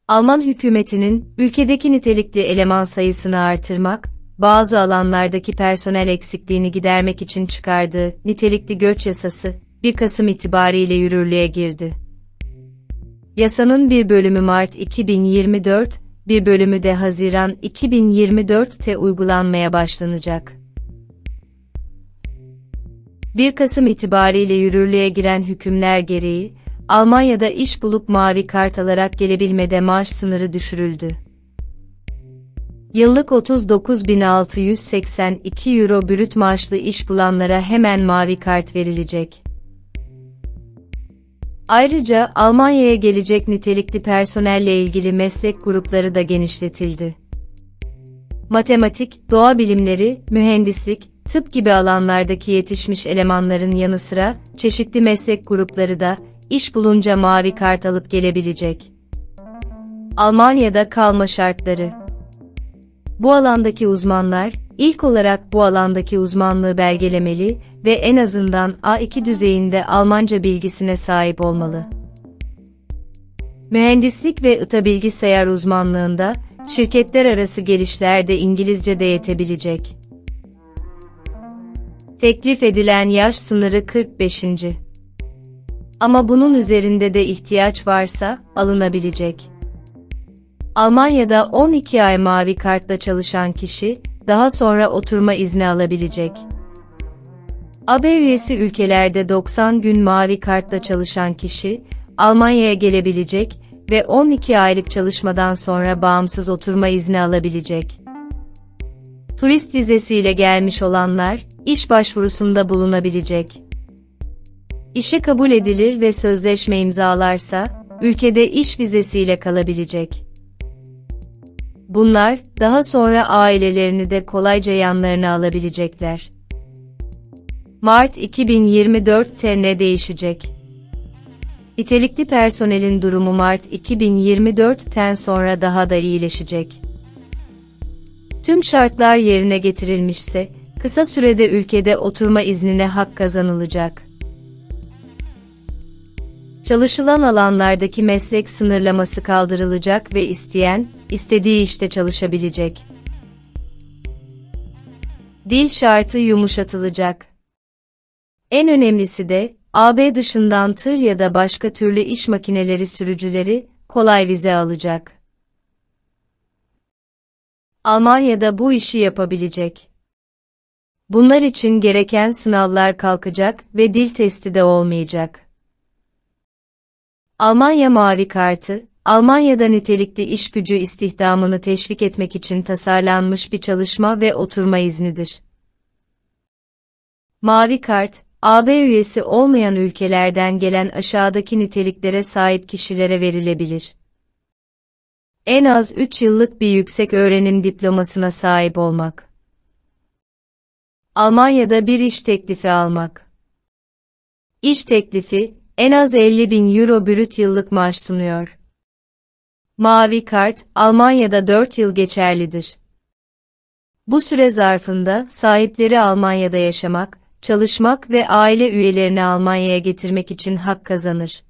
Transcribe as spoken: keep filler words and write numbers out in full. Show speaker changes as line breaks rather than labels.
Alman hükümetinin, ülkedeki nitelikli eleman sayısını artırmak, bazı alanlardaki personel eksikliğini gidermek için çıkardığı nitelikli göç yasası, bir Kasım itibariyle yürürlüğe girdi. Yasanın bir bölümü Mart iki bin yirmi dört, bir bölümü de Haziran iki bin yirmi dört'te uygulanmaya başlanacak. bir Kasım itibariyle yürürlüğe giren hükümler gereği, Almanya'da iş bulup mavi kart alarak gelebilmede maaş sınırı düşürüldü. Yıllık otuz dokuz bin altı yüz seksen iki euro brüt maaşlı iş bulanlara hemen mavi kart verilecek. Ayrıca Almanya'ya gelecek nitelikli personelle ilgili meslek grupları da genişletildi. Matematik, doğa bilimleri, mühendislik, tıp gibi alanlardaki yetişmiş elemanların yanı sıra çeşitli meslek grupları da iş bulunca mavi kart alıp gelebilecek. Almanya'da kalma şartları. Bu alandaki uzmanlar, ilk olarak bu alandaki uzmanlığı belgelemeli ve en azından A iki düzeyinde Almanca bilgisine sahip olmalı. Mühendislik ve I T bilgisayar uzmanlığında, şirketler arası gelişlerde İngilizce de yetebilecek. Teklif edilen yaş sınırı kırk beş. Ama bunun üzerinde de ihtiyaç varsa, alınabilecek. Almanya'da on iki ay mavi kartla çalışan kişi, daha sonra oturma izni alabilecek. A B üyesi ülkelerde doksan gün mavi kartla çalışan kişi, Almanya'ya gelebilecek ve on iki aylık çalışmadan sonra bağımsız oturma izni alabilecek. Turist vizesiyle gelmiş olanlar, iş başvurusunda bulunabilecek. İşe kabul edilir ve sözleşme imzalarsa, ülkede iş vizesiyle kalabilecek. Bunlar, daha sonra ailelerini de kolayca yanlarına alabilecekler. Mart iki bin yirmi dört'te ne değişecek? Nitelikli personelin durumu Mart iki bin yirmi dört'ten sonra daha da iyileşecek. Tüm şartlar yerine getirilmişse, kısa sürede ülkede oturma iznine hak kazanılacak. Çalışılan alanlardaki meslek sınırlaması kaldırılacak ve isteyen, istediği işte çalışabilecek. Dil şartı yumuşatılacak. En önemlisi de, A B dışından tır ya da başka türlü iş makineleri sürücüleri, kolay vize alacak. Almanya'da bu işi yapabilecek. Bunlar için gereken sınavlar kalkacak ve dil testi de olmayacak. Almanya Mavi Kartı, Almanya'da nitelikli iş gücü istihdamını teşvik etmek için tasarlanmış bir çalışma ve oturma iznidir. Mavi Kart, A B üyesi olmayan ülkelerden gelen aşağıdaki niteliklere sahip kişilere verilebilir. En az üç yıllık bir yüksek öğrenim diplomasına sahip olmak. Almanya'da bir iş teklifi almak. İş teklifi, en az elli bin euro brüt yıllık maaş sunuyor. Mavi Kart, Almanya'da dört yıl geçerlidir. Bu süre zarfında sahipleri Almanya'da yaşamak, çalışmak ve aile üyelerini Almanya'ya getirmek için hak kazanır.